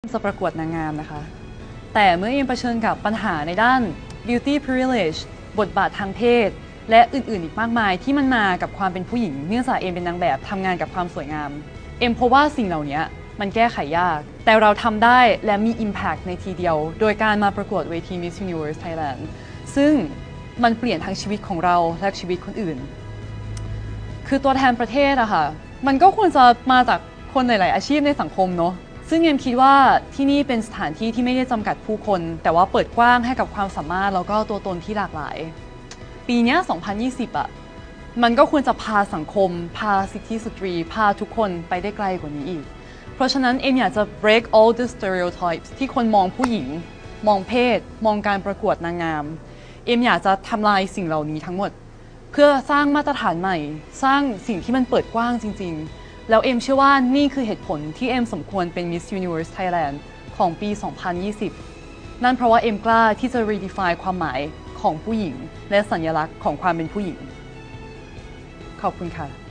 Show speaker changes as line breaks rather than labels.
จะประกวดนางงามนะคะแต่เมื่อเอ็มเผชิญกับปัญหาในด้าน beauty privilege บทบาททางเพศและอื่นๆอีกมากมายที่มันมากับความเป็นผู้หญิงเนื่องจากเอ็มเป็นนางแบบทำงานกับความสวยงามเอ็มพบว่าสิ่งเหล่านี้มันแก้ไขยากแต่เราทำได้และมี impact ในทีเดียวโดยการมาประกวดเวที Miss Universe Thailand ซึ่งมันเปลี่ยนทั้งชีวิตของเราและชีวิตคนอื่นคือตัวแทนประเทศอะค่ะมันก็ควรจะมาจากคนหลายๆอาชีพในสังคมเนาะซึ่งเอ็มคิดว่าที่นี่เป็นสถานที่ที่ไม่ได้จำกัดผู้คนแต่ว่าเปิดกว้างให้กับความสามารถแล้วก็ตัวตนที่หลากหลายปีนี้2020อะมันก็ควรจะพาสังคมพาสิทธิสตรีพาทุกคนไปได้ไกลกว่านี้อีกเพราะฉะนั้นเอ็มอยากจะ break all the stereotypes ที่คนมองผู้หญิงมองเพศมองการประกวดนางงามเอ็มอยากจะทำลายสิ่งเหล่านี้ทั้งหมดเพื่อสร้างมาตรฐานใหม่สร้างสิ่งที่มันเปิดกว้างจริงๆแล้วเอ็มเชื่อว่านี่คือเหตุผลที่เอ็มสมควรเป็น Miss Universe Thailand ของปี 2020 นั่นเพราะว่าเอ็มกล้าที่จะ redefine ความหมายของผู้หญิงและสัญลักษณ์ของความเป็นผู้หญิงขอบคุณค่ะ